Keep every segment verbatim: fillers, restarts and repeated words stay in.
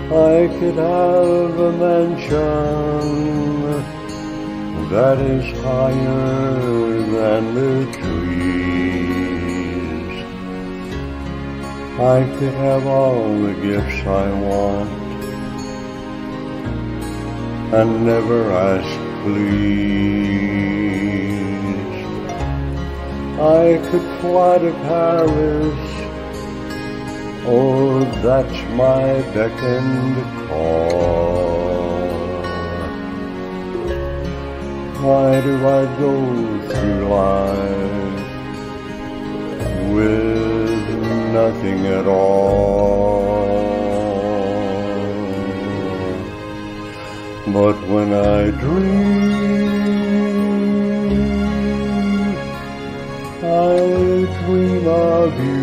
I could have a mansion that is higher than the trees. I could have all the gifts I want and never ask please. I could fly to Paris, oh, that's my beck and call. Why do I go through life with nothing at all? But when I dream, I dream of you.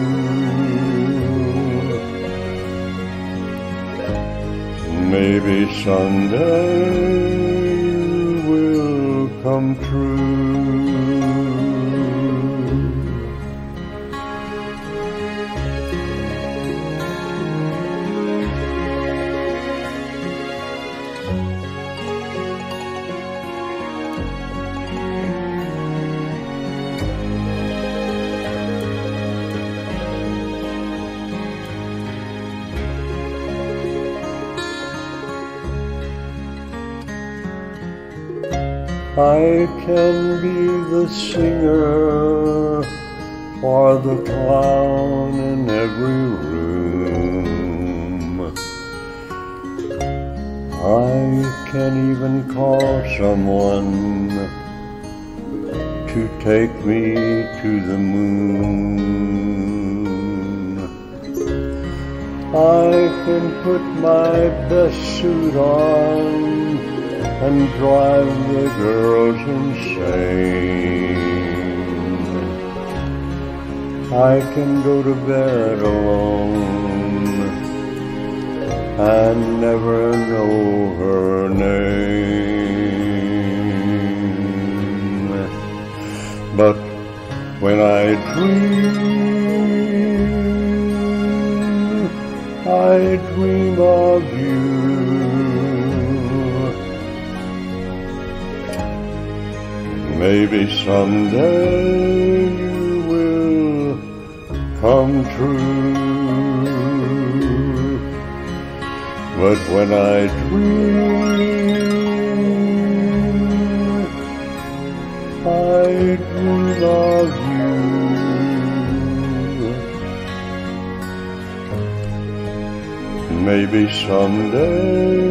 Maybe someday will come true. I can be the singer or the clown in every room. I can even call someone to take me to the moon. I can put my best suit on and drive the girls insane. I can go to bed alone and never know her name. But when I dream, I dream of you. Maybe someday you will come true. But when I dream, I dream of you. Maybe someday